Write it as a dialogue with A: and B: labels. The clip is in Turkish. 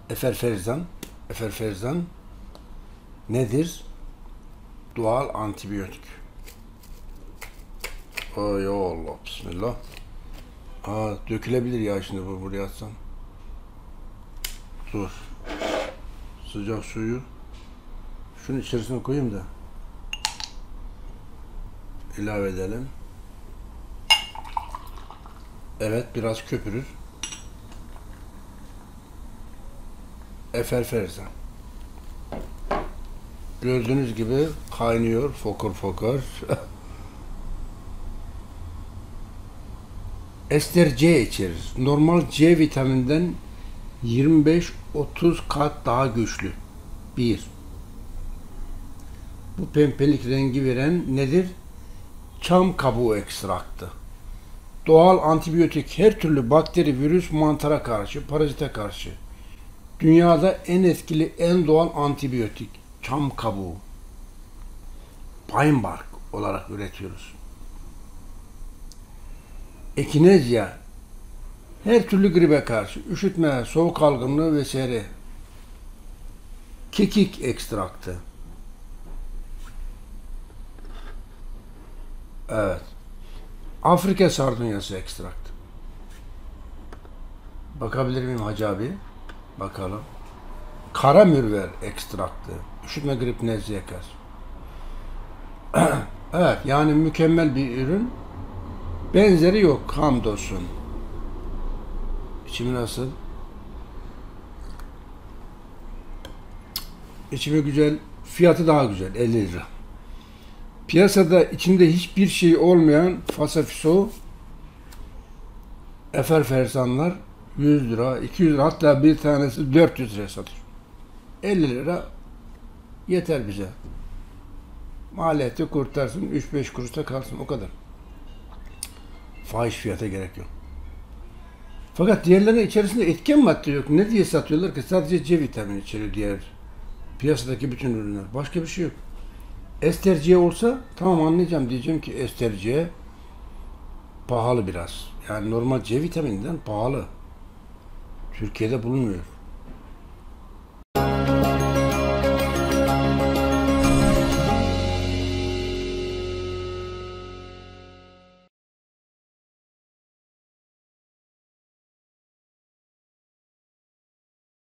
A: Eferferzan. Eferferzan nedir? Doğal antibiyotik. Ay Allah, bismillah. Dökülebilir ya şimdi bu, buraya atsam. Dur. Sıcak suyu şunun içerisine koyayım da ilave edelim. Evet, biraz köpürür. Eferferzan. Gördüğünüz gibi kaynıyor fokur fokur. Ester C içerir. Normal C vitamininden 25-30 kat daha güçlü. 1. Bu pembelik rengi veren nedir? Çam kabuğu ekstraktı. Doğal antibiyotik, her türlü bakteri, virüs, mantara karşı, parazite karşı. Dünyada en etkili, en doğal antibiyotik. Çam kabuğu. Pine bark olarak üretiyoruz. Ekinezya, her türlü gribe karşı, üşütme, soğuk algınlığı vesaire. Kekik ekstraktı. Evet. Afrika sardunyası ekstraktı. Bakabilir miyim Hacı abi? Bakalım. Kara mürver ekstraktı. Üşütme, grip, nezleye karşı. Evet, yani mükemmel bir ürün. Benzeri yok, hamdolsun. İçimi nasıl? İçimi güzel, fiyatı daha güzel, 50 lira. Piyasada içinde hiçbir şey olmayan Fasafiso Eferferzanlar 100 lira, 200 lira, hatta bir tanesi 400 liraya satıyor. 50 lira yeter bize. Maliyeti kurtarsın, 3-5 kuruşta kalsın, o kadar. Fahiş fiyata gerek yok. Fakat diğerlerinin içerisinde etken madde yok. Ne diye satıyorlar ki? Sadece C vitamini içeriyor diğer piyasadaki bütün ürünler. Başka bir şey yok. Ester C olsa tamam, anlayacağım. Diyeceğim ki ester C pahalı biraz. Yani normal C vitamininden pahalı. Türkiye'de bulunmuyor.